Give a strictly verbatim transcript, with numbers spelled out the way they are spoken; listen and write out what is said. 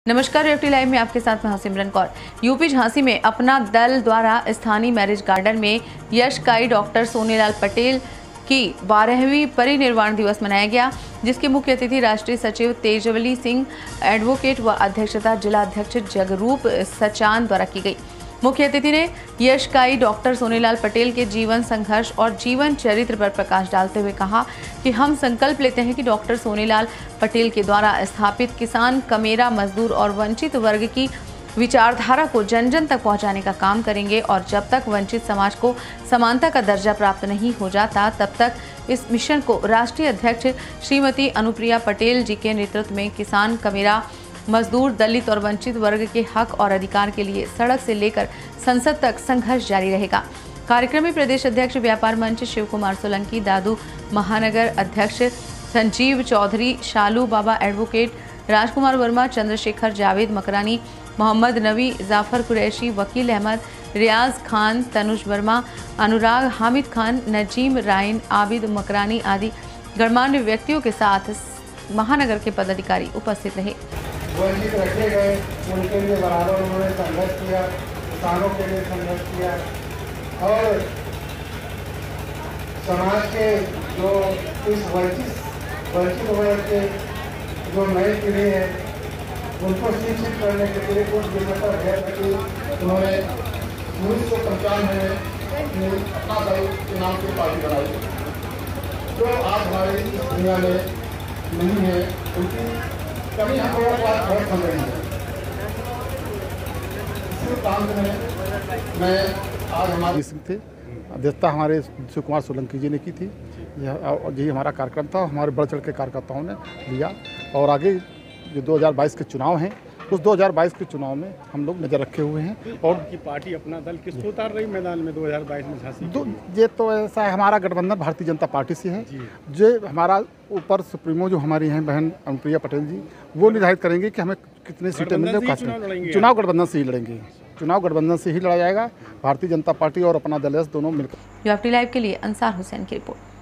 नमस्कार, UP live में आपके साथ मैं हूं सिमरन कौर। यूपी झांसी में अपना दल द्वारा स्थानीय मैरिज गार्डन में यशकाई डॉक्टर सोनेलाल पटेल की बारहवीं परिनिर्वाण दिवस मनाया गया, जिसके मुख्य अतिथि राष्ट्रीय सचिव तेजवली सिंह एडवोकेट व अध्यक्षता जिला अध्यक्ष जगरूप सचान द्वारा की गई। मुख्य अतिथि ने यशकाई डॉक्टर सोनेलाल पटेल के जीवन संघर्ष और जीवन चरित्र पर प्रकाश डालते हुए कहा कि हम संकल्प लेते हैं कि डॉक्टर सोनेलाल पटेल के द्वारा स्थापित किसान, कमेरा, मजदूर और वंचित वर्ग की विचारधारा को जन जन तक पहुंचाने का काम करेंगे और जब तक वंचित समाज को समानता का दर्जा प्राप्त नहीं हो जाता तब तक इस मिशन को राष्ट्रीय अध्यक्ष श्रीमती अनुप्रिया पटेल जी के नेतृत्व में किसान, कमेरा, मजदूर, दलित और वंचित वर्ग के हक और अधिकार के लिए सड़क से लेकर संसद तक संघर्ष जारी रहेगा। कार्यक्रम में प्रदेश अध्यक्ष व्यापार मंच शिव कुमार सोलंकी, दादू महानगर अध्यक्ष संजीव चौधरी, शालू बाबा एडवोकेट, राजकुमार वर्मा, चंद्रशेखर, जावेद मकरानी, मोहम्मद नबी, जाफर कुरैशी, वकील अहमद, रियाज खान, तनुज वर्मा, अनुराग, हामिद खान, नजीम राइन, आबिद मकरानी आदि गणमान्य व्यक्तियों के साथ महानगर के पदाधिकारी उपस्थित रहे। वंचित रखे गए उनके लिए बराबर उन्होंने संघर्ष किया, किसानों के लिए संघर्ष किया और समाज के जो इस वंचित वंचित वर्ग के जो नई पीढ़ी है उनको शिक्षित करने के लिए कुछ जिम्मेदार है कि उन्होंने उन्नीस सौ पंचानवे में अपना दल के नाम से पार्टी बनाई, जो आज हमारी इस दुनिया में नहीं है। उनकी कभी हम लोगों को आज बहुत समझ रही है। इसी काम में मैं आज हमारे थे अध्यक्षता हमारे शिव कुमार सोलंकी जी ने की थी। यही हमारा कार्यक्रम था। हमारे बढ़ चढ़ के कार्यकर्ताओं ने लिया और आगे जो दो हज़ार बाईस के चुनाव हैं उस दो हज़ार बाईस के चुनाव में हम लोग नज़र रखे हुए हैं। और की पार्टी अपना दल किसको उतार रही मैदान में दो हज़ार बाईस में झांसी? दो ये तो ऐसा है, हमारा गठबंधन भारतीय जनता पार्टी से है। जो हमारा ऊपर सुप्रीमो जो हमारी हैं बहन अनुप्रिया पटेल जी, वो निर्धारित करेंगे कि हमें कितनी सीटें मिले। चुनाव गठबंधन से ही लड़ेंगे, चुनाव गठबंधन से ही लड़ा जाएगा। भारतीय जनता पार्टी और अपना दल दोनों मिलकर। यूपी लाइव के लिए अंसार हुसैन की रिपोर्ट।